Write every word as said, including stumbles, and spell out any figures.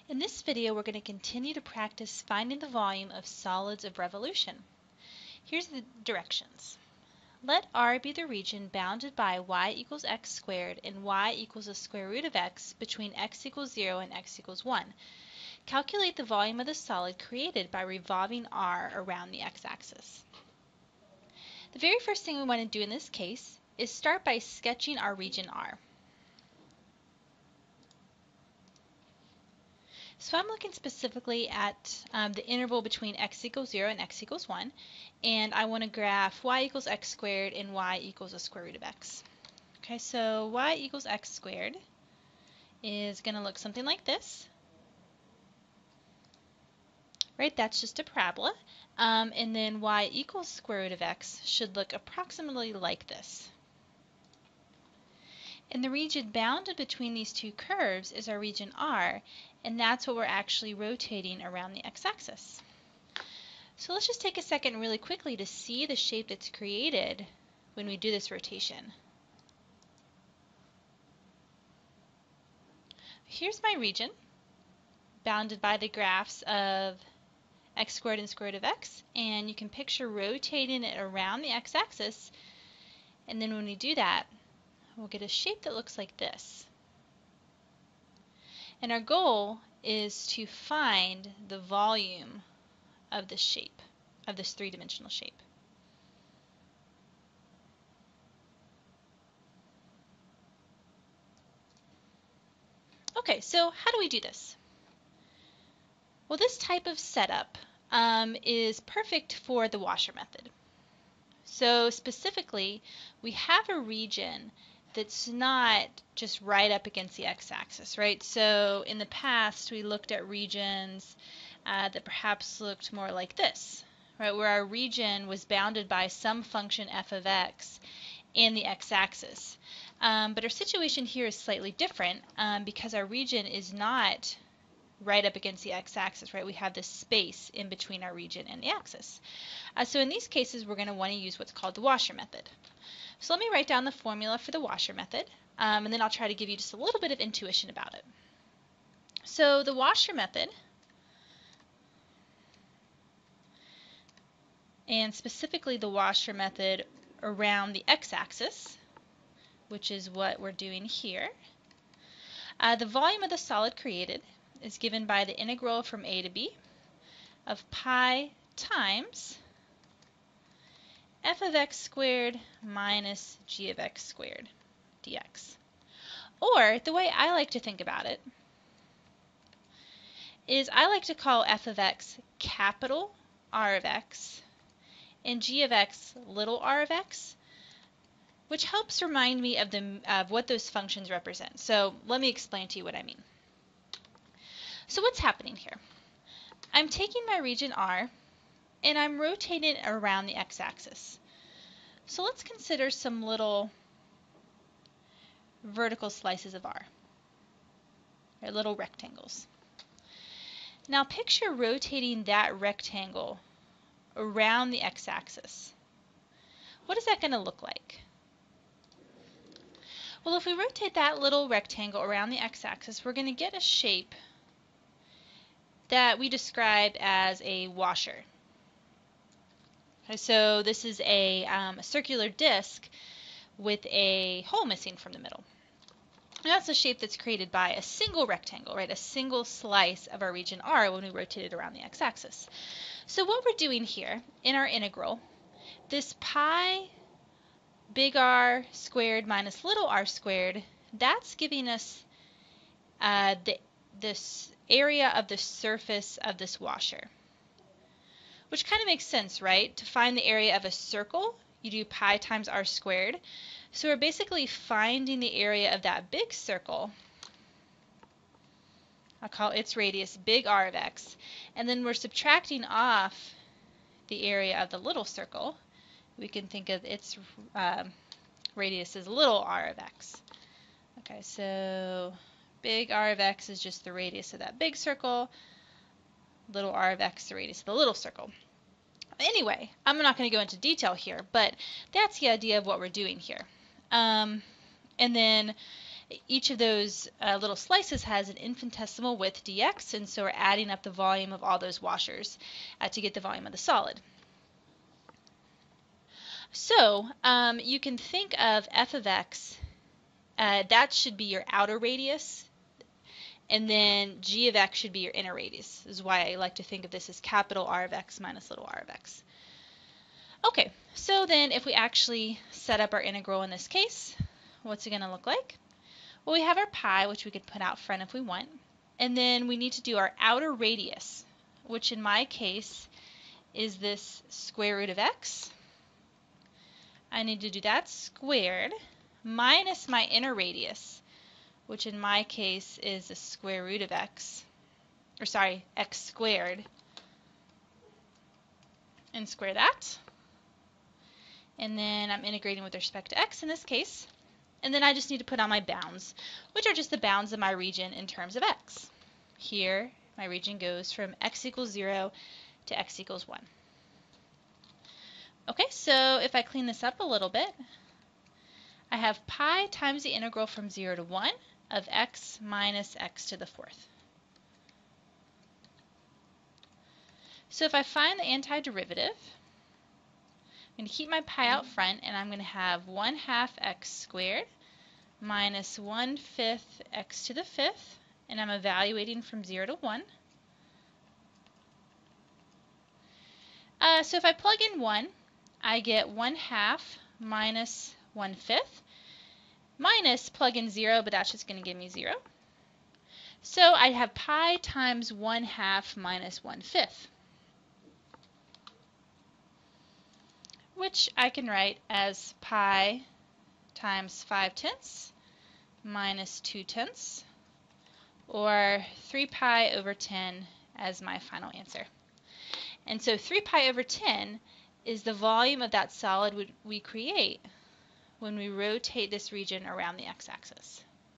In this video, we're going to continue to practice finding the volume of solids of revolution. Here's the directions. Let R be the region bounded by y equals x squared and y equals the square root of x between x equals zero and x equals one. Calculate the volume of the solid created by revolving R around the x-axis. The very first thing we want to do in this case is start by sketching our region R. So I'm looking specifically at um, the interval between x equals zero and x equals one, and I want to graph y equals x squared and y equals the square root of x. Okay, so y equals x squared is going to look something like this. Right, that's just a parabola. Um, and then y equals square root of x should look approximately like this. And the region bounded between these two curves is our region R, and that's what we're actually rotating around the x-axis. So let's just take a second really quickly to see the shape that's created when we do this rotation. Here's my region, bounded by the graphs of x squared and square root of x, and you can picture rotating it around the x-axis, and then when we do that, we'll get a shape that looks like this. And our goal is to find the volume of this shape, of this three-dimensional shape. Okay, so how do we do this? Well, this type of setup um, is perfect for the washer method. So specifically, we have a region that's not just right up against the x-axis, right? So in the past, we looked at regions uh, that perhaps looked more like this, right? Where our region was bounded by some function f of x and the x-axis. Um, but our situation here is slightly different um, because our region is not right up against the x-axis, right? We have this space in between our region and the axis. Uh, so in these cases, we're going to want to use what's called the washer method. So let me write down the formula for the washer method, um, and then I'll try to give you just a little bit of intuition about it. So the washer method, and specifically the washer method around the x-axis, which is what we're doing here, uh, the volume of the solid created is given by the integral from a to b of pi times f of x squared minus g of x squared dx. Or the way I like to think about it is I like to call f of x capital R of x and g of x little r of x, which helps remind me of, the, of what those functions represent. So let me explain to you what I mean. So what's happening here? I'm taking my region R and I'm rotating it around the x-axis. So let's consider some little vertical slices of R, or little rectangles. Now picture rotating that rectangle around the x-axis. What is that going to look like? Well, if we rotate that little rectangle around the x-axis, we're going to get a shape that we described as a washer. Okay, so this is a, um, a circular disc with a hole missing from the middle. And that's a shape that's created by a single rectangle, right? A single slice of our region R when we rotate it around the x-axis. So what we're doing here in our integral, this pi big R squared minus little r squared, that's giving us uh, the, this area of the surface of this washer. Which kind of makes sense, right? To find the area of a circle, you do pi times r squared. So we're basically finding the area of that big circle. I'll call its radius big R of x. And then we're subtracting off the area of the little circle. We can think of its um, radius as little r of x. Okay, so big R of x is just the radius of that big circle. Little r of x, the radius of the little circle. Anyway, I'm not going to go into detail here, but that's the idea of what we're doing here. Um, and then each of those uh, little slices has an infinitesimal width dx, and so we're adding up the volume of all those washers uh, to get the volume of the solid. So um, you can think of f of x, uh, that should be your outer radius, and then g of x should be your inner radius. This is why I like to think of this as capital R of x minus little r of x. Okay, so then if we actually set up our integral in this case, what's it going to look like? Well, we have our pi, which we could put out front if we want, and then we need to do our outer radius, which in my case is this square root of x. I need to do that squared minus my inner radius, which in my case is the square root of x, or sorry, x squared, and square that. And then I'm integrating with respect to x in this case. And then I just need to put on my bounds, which are just the bounds of my region in terms of x. Here, my region goes from x equals zero to x equals one. Okay, so if I clean this up a little bit, I have pi times the integral from zero to one of x minus x to the fourth. So if I find the antiderivative, I'm going to keep my pi out front, and I'm going to have one half x squared minus one fifth x to the fifth, and I'm evaluating from zero to one. Uh, so if I plug in one, I get one half minus one fifth, minus plug in zero, but that's just going to give me zero. So I have pi times one half minus one fifth, which I can write as pi times five tenths minus two tenths, or three pi over ten as my final answer. And so three pi over ten is the volume of that solid we create when we rotate this region around the x-axis.